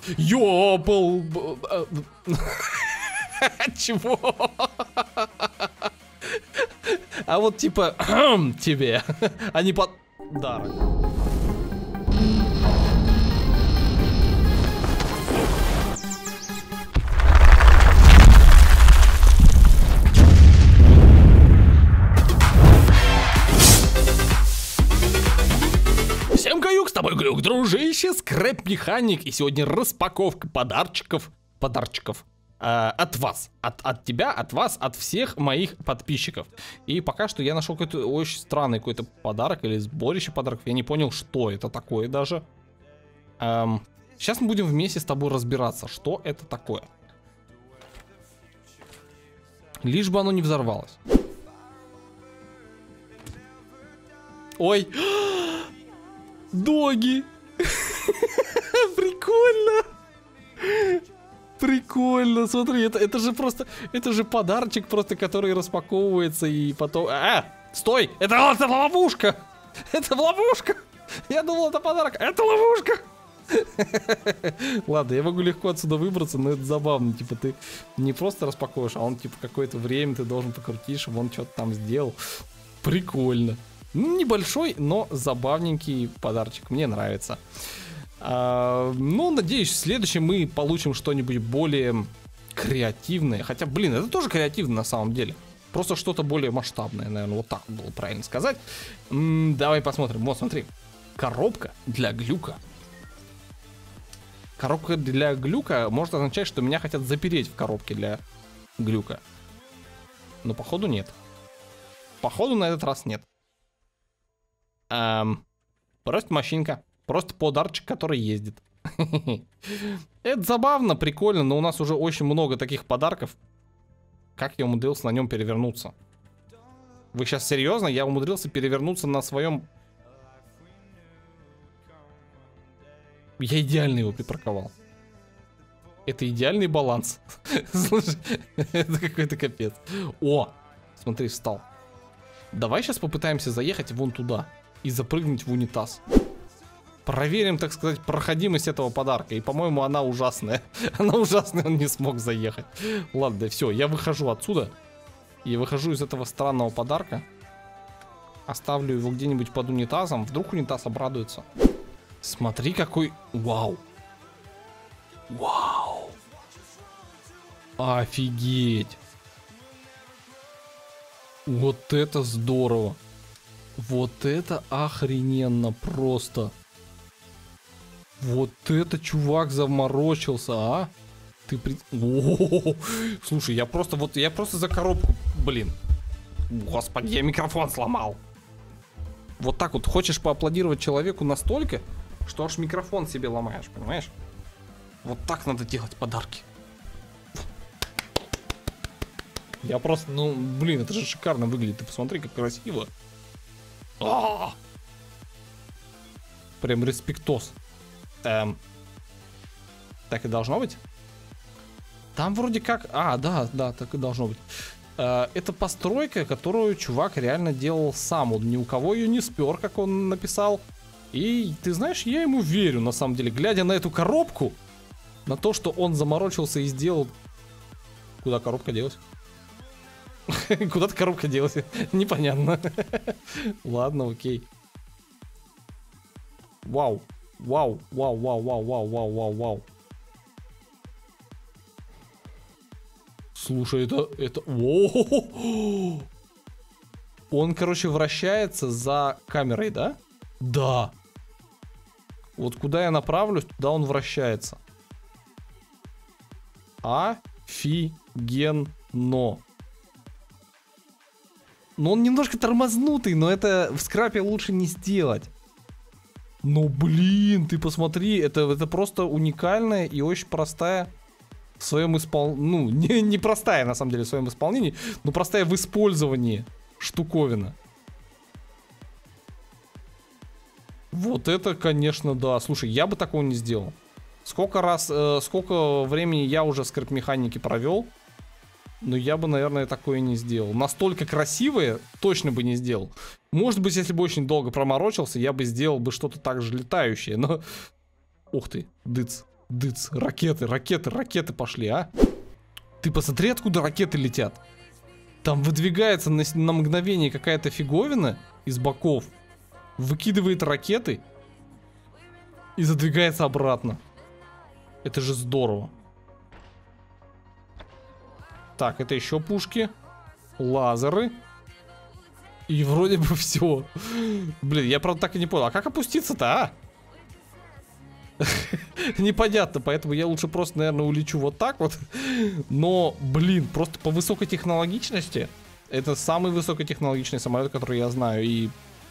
Ёпал. Чего? А вот типа тебе, а не подарок. Всем каюк, с тобой Глюк, дружище, скрэп-механик. И сегодня распаковка подарочков. От вас, от тебя, от вас, от всех моих подписчиков. И пока что я нашел какой-то очень странный какой-то подарок или сборище подарков. Я не понял, что это такое даже. Сейчас мы будем вместе с тобой разбираться, что это такое. Лишь бы оно не взорвалось. Ой, доги. Прикольно. Прикольно, смотри, это же просто, это же подарочек просто, который распаковывается и потом... Стой, это ловушка! Это ловушка! Я думал, это подарок, это ловушка! Ладно, я могу легко отсюда выбраться, но это забавно, типа ты не просто распаковываешь, а он типа какое-то время ты должен покрутить, чтобы он что-то там сделал. Прикольно. Небольшой, но забавненький подарочек, мне нравится. Ну, надеюсь, в следующем мы получим что-нибудь более креативное. Хотя, блин, это тоже креативно на самом деле. Просто что-то более масштабное, наверное, вот так было правильно сказать. Давай посмотрим. Вот, смотри. Коробка для глюка. Коробка для глюка может означать, что меня хотят запереть в коробке для глюка. Но походу нет. Походу на этот раз нет. Просто машинка. Просто подарочек, который ездит. Это забавно, прикольно, но у нас уже очень много таких подарков. Как я умудрился на нем перевернуться? Вы сейчас серьезно? Я умудрился перевернуться на своем... Я идеально его припарковал. Это идеальный баланс. Слушай, это какой-то капец. О, смотри, встал. Давай сейчас попытаемся заехать вон туда и запрыгнуть в унитаз. Проверим, так сказать, проходимость этого подарка. И, по-моему, она ужасная. Она ужасная, он не смог заехать. Ладно, все, я выхожу отсюда. Я выхожу из этого странного подарка. Оставлю его где-нибудь под унитазом. Вдруг унитаз обрадуется. Смотри, какой... Вау. Вау. Офигеть. Вот это здорово. Вот это охрененно просто. Вот это чувак заморочился, а? Ты при... О-о-о-о. Слушай, я просто за коробку, блин. Господи, я микрофон сломал. Вот так вот хочешь поаплодировать человеку настолько, что аж микрофон себе ломаешь, понимаешь? Вот так надо делать подарки. Я просто, ну, блин, это же шикарно выглядит. Ты посмотри, как красиво. А-а-а! Прям респектос. Так и должно быть? Там вроде как... да, так и должно быть. Это постройка, которую чувак реально делал сам. Он ни у кого ее не спер, как он написал. И ты знаешь, я ему верю, на самом деле. Глядя на эту коробку, на то, что он заморочился и сделал... Куда коробка делась? Куда-то коробка делась. Непонятно. Ладно, окей. Вау. Вау, вау, вау, вау, вау, вау, вау, вау. Слушай, это... О-о-о-о! Он, короче, вращается за камерой, да? Да. Вот куда я направлюсь, туда он вращается. Офигенно. Но он немножко тормознутый, но это в скрапе лучше не сделать. Ну блин, ты посмотри, это просто уникальная и очень простая в своем исполнении. Ну, не простая на самом деле в своем исполнении, но простая в использовании штуковина. Вот это, конечно, да. Слушай, я бы такого не сделал. Сколько времени я уже скрэп-механики провел, но я бы, наверное, такое не сделал. Настолько красивое точно бы не сделал. Может быть, если бы очень долго проморочился, я бы сделал бы что-то так же летающее, но... Ух ты, дыц. Дыц, ракеты пошли, а? Ты посмотри, откуда ракеты летят. Там выдвигается на мгновение какая-то фиговина из боков, выкидывает ракеты и задвигается обратно. Это же здорово. Так, это еще пушки, лазеры. И вроде бы все. Блин, я правда так и не понял. А как опуститься-то, а? Непонятно, поэтому я лучше просто, наверное, улечу вот так вот. Но, блин, просто по высокой технологичности. Это самый высокотехнологичный самолет, который я знаю. И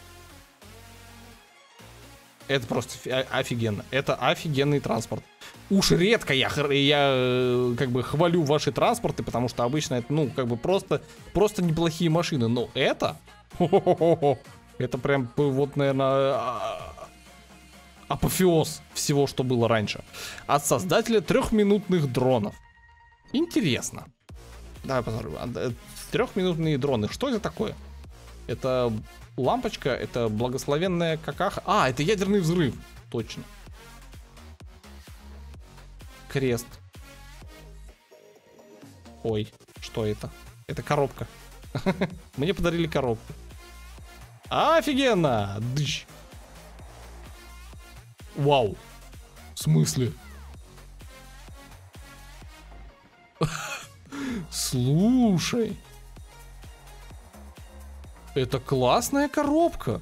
это просто офигенно. Это офигенный транспорт. Уж редко я как бы хвалю ваши транспорты, потому что обычно это, ну, как бы просто неплохие машины. Но это... Это прям вот, наверное, апофеоз всего, что было раньше. От создателя трехминутных дронов. Интересно. Давай посмотрим. Трехминутные дроны. Что это такое? Это лампочка, это благословенная какаха. А, это ядерный взрыв. Точно. Крест. Ой, что это? Это коробка. Мне подарили коробку. Офигенно! Дыщ. Вау. В смысле? Слушай. Это классная коробка.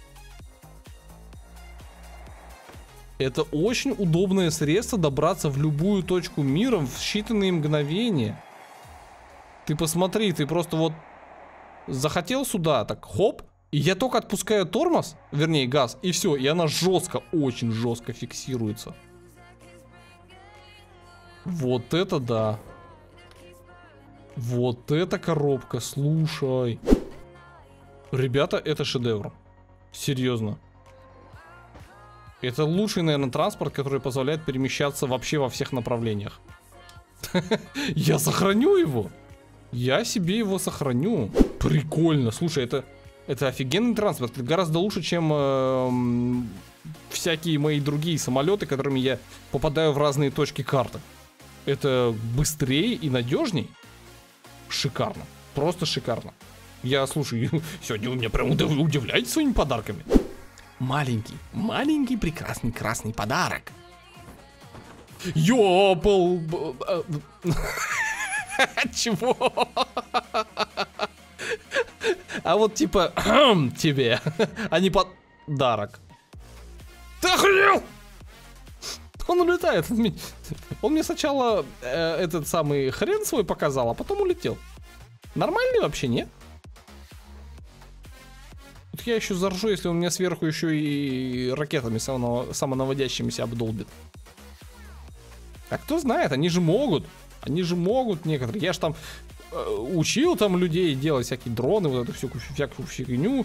Это очень удобное средство добраться в любую точку мира в считанные мгновения. Ты посмотри, ты просто вот захотел сюда, так хоп, и я только отпускаю тормоз, вернее газ, и все, и она жестко, очень жестко фиксируется. Вот это да. Вот эта коробка, слушай. Ребята, это шедевр. Серьезно. Это лучший, наверное, транспорт, который позволяет перемещаться вообще во всех направлениях. Я сохраню его. Я себе его сохраню. Прикольно. Слушай, это офигенный транспорт. Это гораздо лучше, чем всякие мои другие самолеты, которыми я попадаю в разные точки карты. Это быстрее и надежней. Шикарно. Просто шикарно. Я, слушай, сегодня вы меня прям удивляете своими подарками. Маленький прекрасный красный подарок. Ёпал. Чего? А вот типа тебе, а не подарок. Ты охренел? Он улетает. Он мне сначала этот самый хрен свой показал, а потом улетел. Нормальный вообще, нет? Вот я еще заржу, если он меня сверху еще и ракетами самонаводящимися обдолбит. А кто знает, они же могут. Они же могут некоторые. Я ж там учил там людей делать всякие дроны, вот эту всякую фигню.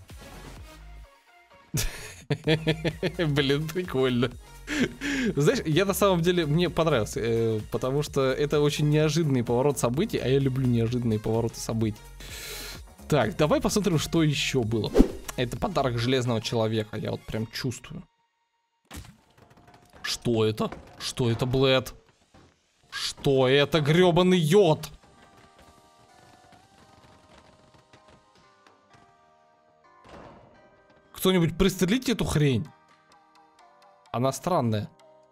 Блин, прикольно. Знаешь, я на самом деле, мне понравился, потому что это очень неожиданный поворот событий, а я люблю неожиданные повороты событий. Так, давай посмотрим, что еще было. Это подарок железного человека, я вот прям чувствую. Что это? Что это, Блэд? Что это, гребаный йод? Кто-нибудь пристрелите эту хрень? Она странная.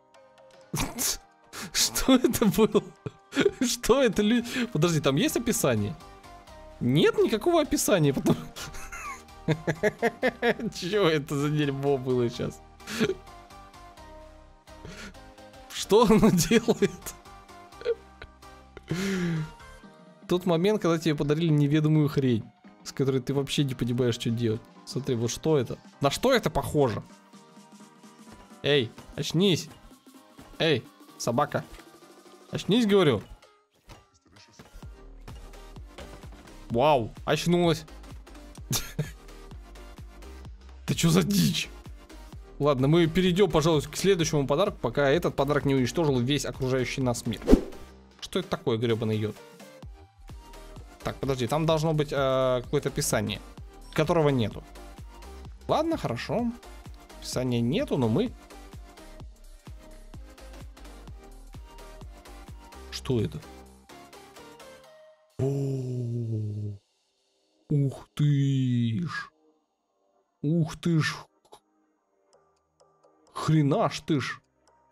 Что это было? Что это? Подожди, там есть описание? Нет никакого описания. Чё это за дерьмо было сейчас? Что оно делает? Тот момент, когда тебе подарили неведомую хрень, с которой ты вообще не понимаешь, что делать. Смотри, вот что это? На что это похоже? Эй, очнись. Эй, собака. Очнись, говорю. Вау, очнулась. Ты чё за дичь? Ладно, мы перейдем, пожалуй, к следующему подарку, пока этот подарок не уничтожил весь окружающий нас мир. Что это такое, гребаный йод? Так, подожди, там должно быть какое-то описание, которого нету. Ладно, хорошо. Описания нету, но мы Что это? О, ух ты ж. Ух ты ж. Хрена ж ты ж.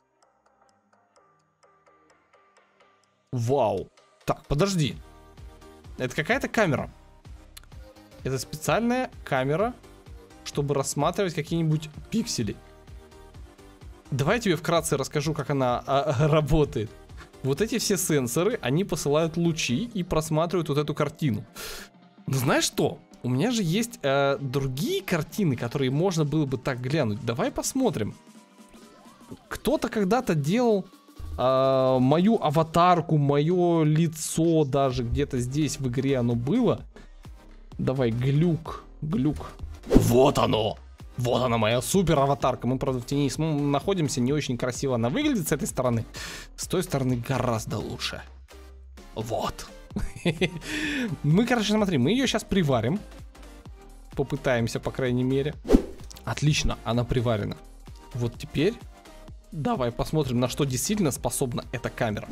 Вау. Так, подожди. Это какая-то камера. Это специальная камера, чтобы рассматривать какие-нибудь пиксели. Давай я тебе вкратце расскажу, как она работает. Вот эти все сенсоры, они посылают лучи и просматривают вот эту картину. Но знаешь что? У меня же есть другие картины, которые можно было бы так глянуть. Давай посмотрим. Кто-то когда-то делал мою аватарку, мое лицо даже где-то здесь в игре оно было. Давай, глюк. Вот оно! Вот она, моя супер аватарка. Мы, правда, в тени находимся, не очень красиво она выглядит с этой стороны. С той стороны гораздо лучше. Вот. Мы, короче, смотри, мы ее сейчас приварим. Попытаемся, по крайней мере. Отлично, она приварена. Вот теперь давай посмотрим, на что действительно способна эта камера.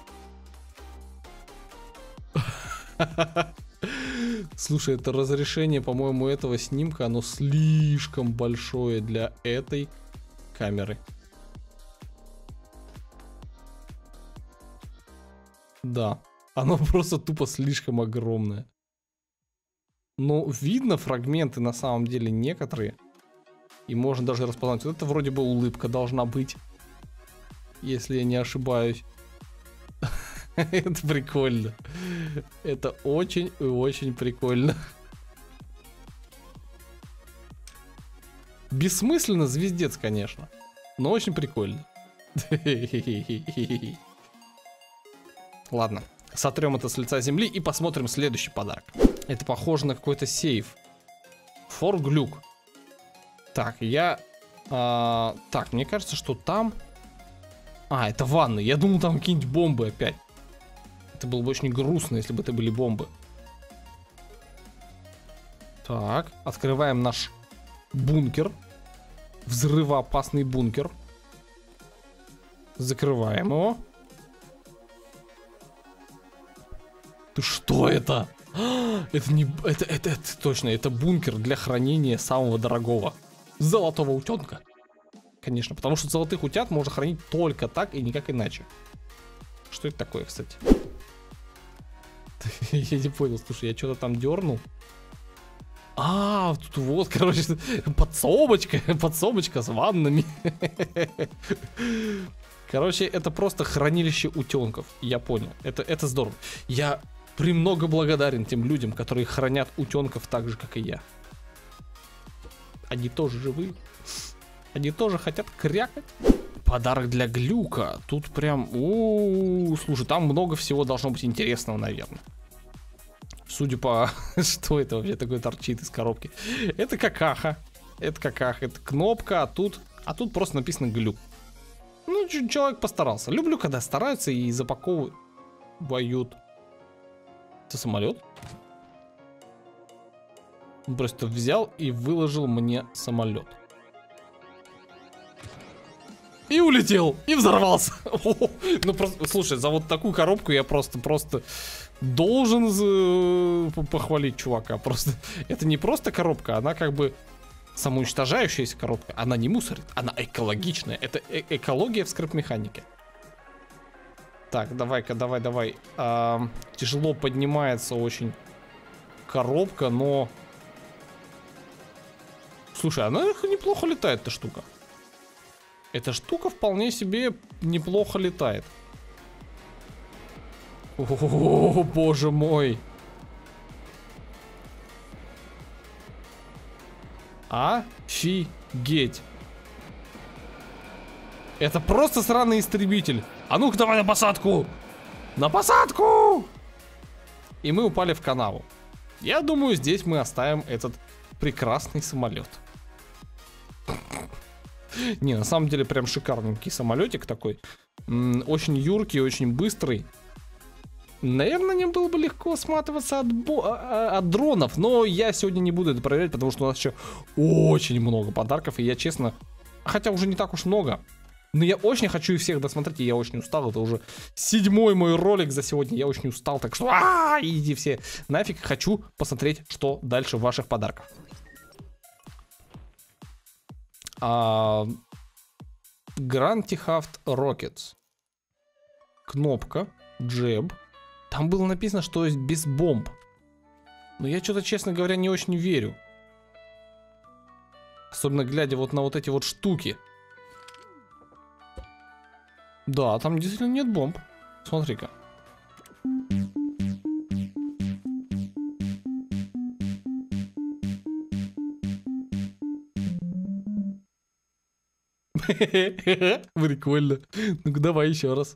Слушай, это разрешение, по-моему, этого снимка, оно слишком большое для этой камеры. Да, оно просто тупо слишком огромное. Но видно фрагменты на самом деле некоторые. И можно даже распознать. Вот это вроде бы улыбка должна быть. Если я не ошибаюсь. Это прикольно. Это очень и очень прикольно. Бессмысленно, звездец, конечно. Но очень прикольно. Ладно, сотрем это с лица земли и посмотрим следующий подарок. Это похоже на какой-то сейф. Форглюк. Так, так, мне кажется, что там... это ванны. Я думал, там какие-нибудь бомбы опять. Это было бы очень грустно, если бы это были бомбы. Так, открываем наш бункер. Взрывоопасный бункер. Закрываем его. Ты что это? Это не... Это точно, это бункер для хранения самого дорогого. Золотого утенка. Конечно, потому что золотых утят можно хранить только так и никак иначе. Что это такое, кстати? Я не понял, слушай, я что-то там дернул. Тут вот, короче, подсобочка с ваннами. Короче, это просто хранилище утенков. Я понял, это здорово. Я премного благодарен тем людям, которые хранят утенков так же, как и я. Они тоже живы. Они тоже хотят крякать. Подарок для глюка. Тут прям... слушай, там много всего должно быть интересного, наверное. Судя по... Что это вообще такое торчит из коробки? Это какаха. Это кнопка, а тут просто написано глюк. Ну, человек постарался. Люблю, когда стараются и запаковывают. Это самолет? Он просто взял и выложил мне самолет. И улетел, и взорвался. Ну просто, слушай, за вот такую коробку я просто должен похвалить чувака. Просто это не просто коробка, она как бы самоуничтожающаяся коробка. Она не мусорит, она экологичная. Это экология в скрипмеханике. Так, давай-ка, давай. Тяжело поднимается очень коробка, но... Слушай, она неплохо летает, эта штука. Эта штука вполне себе неплохо летает. О, боже мой. Офигеть. Это просто сраный истребитель. А ну-ка давай на посадку. На посадку. И мы упали в канаву. Я думаю, здесь мы оставим этот прекрасный самолет. Не, на самом деле прям шикарненький самолетик такой. Очень юркий, очень быстрый. Наверное, на нем было бы легко сматываться от дронов. Но я сегодня не буду это проверять, потому что у нас еще очень много подарков. И я честно, хотя уже не так уж много, Но я очень хочу их всех досмотреть, и я очень устал. Это уже 7-й мой ролик за сегодня. Я очень устал, так что иди все нафиг. Хочу посмотреть, что дальше в ваших подарках. Grand Theft Rockets. Кнопка. Джеб. Там было написано, что есть без бомб. Но я что-то, честно говоря, не очень верю. Особенно глядя вот на вот эти вот штуки. Да, там действительно нет бомб. Смотри-ка. Прикольно. Ну-ка, давай еще раз.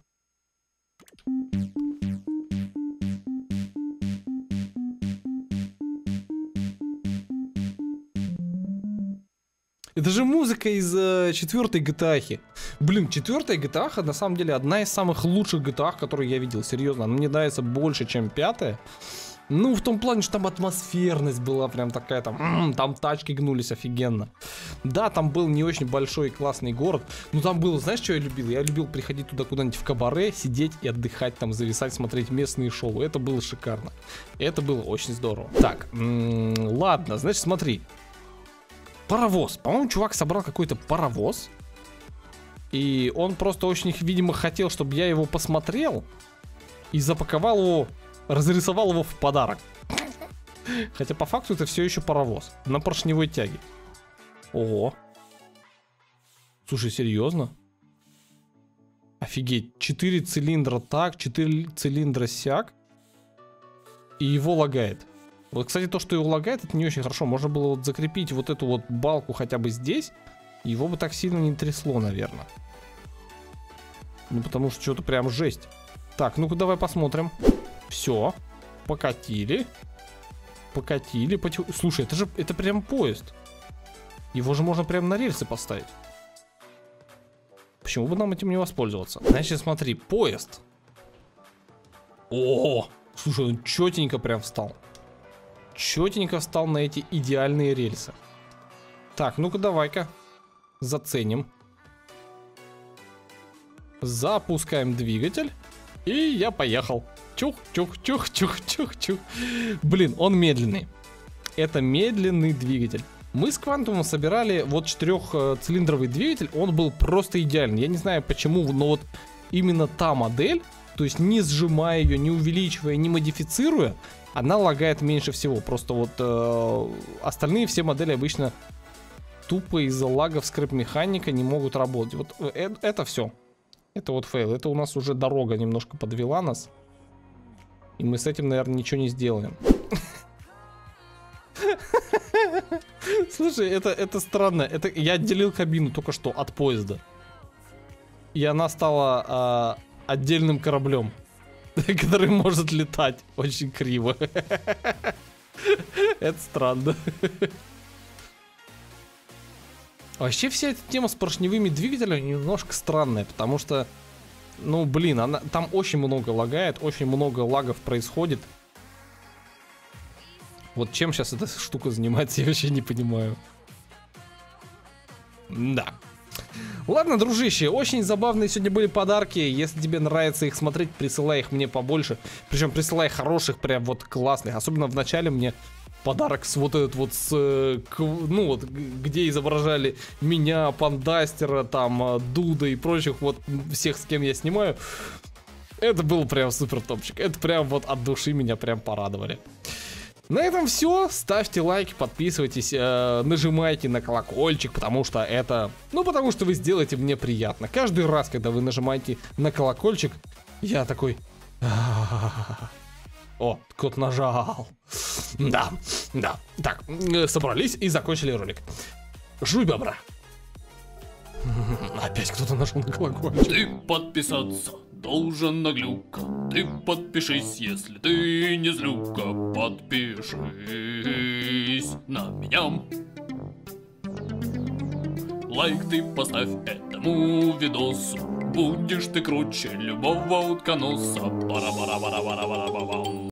Это же музыка из 4-й GTA. Блин, 4-я GTA на самом деле одна из самых лучших GTA, которые я видел. Серьезно, она мне нравится больше, чем 5-я. Ну, в том плане, что там атмосферность была прям такая, там тачки гнулись офигенно. Да, там был не очень большой и классный город, но там было, знаешь, что я любил? Я любил приходить туда куда-нибудь в кабаре, сидеть и отдыхать, там зависать, смотреть местные шоу. Это было шикарно. Это было очень здорово. Так, ладно, значит, смотри. Паровоз. По-моему, чувак собрал какой-то паровоз. И он просто очень, видимо, хотел, чтобы я его посмотрел. И запаковал его, разрисовал его в подарок. Хотя по факту это все еще паровоз. На поршневой тяге. Ого. Слушай, серьезно? Офигеть. 4 цилиндра так, 4 цилиндра сяк. И его лагает. Вот, кстати, то, что его лагает, это не очень хорошо. Можно было вот закрепить вот эту вот балку хотя бы здесь. Его бы так сильно не трясло, наверное. Ну, потому что что-то прям жесть. Так, ну-ка давай посмотрим. Все. Покатили. Покатили. Слушай, это прям поезд. Его же можно прям на рельсы поставить. Почему бы нам этим не воспользоваться? Значит, смотри, поезд. О, слушай, он четенько прям встал. Четенько встал на эти идеальные рельсы. Так, ну-ка давай-ка заценим. Запускаем двигатель. И я поехал. Чух-чух-чух-чух-чух-чух. Блин, он медленный. Это медленный двигатель. Мы с Квантумом собирали вот 4-цилиндровый двигатель. Он был просто идеальный. Я не знаю почему, но вот именно та модель, то есть не сжимая ее, не увеличивая, не модифицируя, она лагает меньше всего. Просто вот остальные все модели обычно тупо из-за лагов скрип-механика не могут работать. Вот это все. Это вот фейл. Это у нас уже дорога немножко подвела нас. И мы с этим, наверное, ничего не сделаем. Слушай, это странно. Это я отделил кабину только что от поезда. И она стала отдельным кораблем, который может летать очень криво. Это странно. Вообще вся эта тема с поршневыми двигателями немножко странная, потому что, ну блин, там очень много лагает, очень много лагов происходит. Вот чем сейчас эта штука занимается, я вообще не понимаю. Да. Ладно, дружище, очень забавные сегодня были подарки. Если тебе нравится их смотреть, присылай их мне побольше. Причем присылай хороших, прям вот классных. Особенно в начале мне подарок с вот этот вот, ну вот, где изображали меня, Пандастера, там, Дуда и прочих, вот всех, с кем я снимаю. Это был прям супер топчик. Это прям вот от души меня прям порадовали. На этом все. Ставьте лайки, подписывайтесь, нажимайте на колокольчик, потому что это... Ну, потому что вы сделаете мне приятно. Каждый раз, когда вы нажимаете на колокольчик, я такой... О, кот нажал. Да, да. Так, собрались и закончили ролик. Жуй бобра. Опять кто-то нажал на колокольчик. Ты подписаться должен на глюка. Ты подпишись, если ты не злюка. Подпишись на меня. Лайк ты поставь этому видосу. Будешь ты круче любого утконоса. Бара-бара-бара-бара-бара-бара.